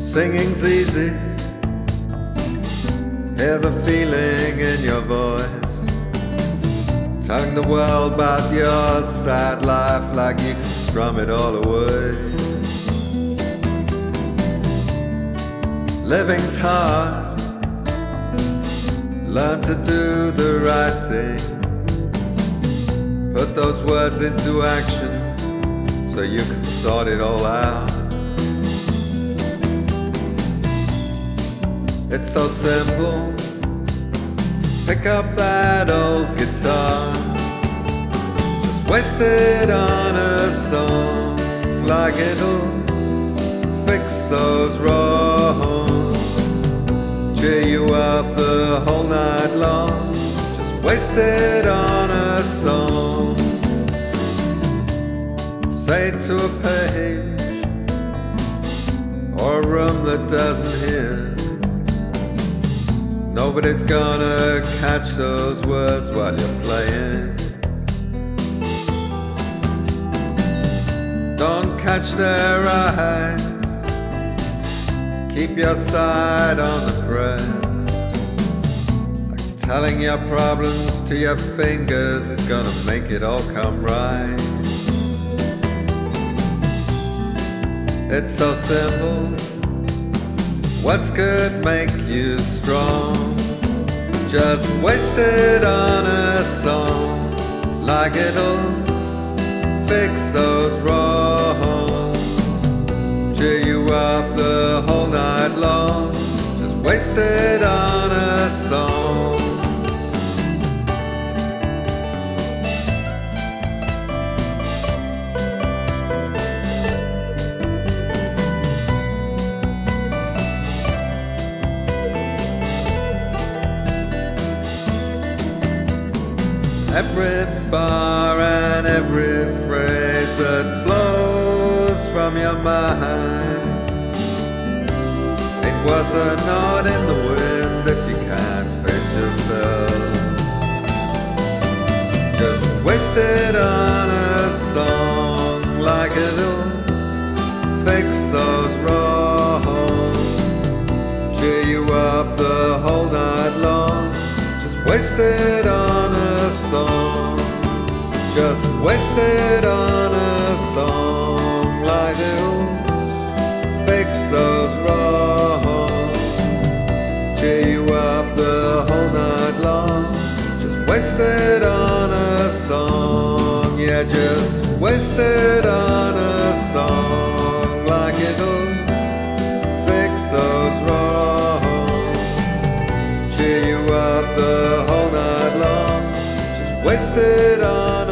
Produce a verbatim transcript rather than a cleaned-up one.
Singing's easy, hear the feeling in your voice, telling the world about your sad life like you can strum it all away. Living's hard, learn to do the right thing, put those words into action so you can sort it all out. It's so simple, pick up that old guitar, just waste it on a song, like it'll fix those wrongs, cheer you up the whole night long. Just waste it on a song, say it to a page or a room that doesn't hear. Nobody's gonna catch those words while you're playing. Don't catch their eyes, keep your side on the frets. Like telling your problems to your fingers is gonna make it all come right. It's so simple, what's good make you strong. Just waste it on a song, like it'll fix those wrongs, cheer you up the whole night long. Just waste it on a song. Every bar and every phrase that flows from your mind ain't worth a nod in the wind if you can't face yourself. Just waste it on a song, like it'll fix those wrongs, cheer you up the whole night long. Just waste it on a song, just waste it on a song, like it'll fix those wrongs, cheer you up the whole night long. Just waste it on a song, yeah, just waste it on a song, like it'll fix those wrongs, cheer you up the whole night long. Just waste it on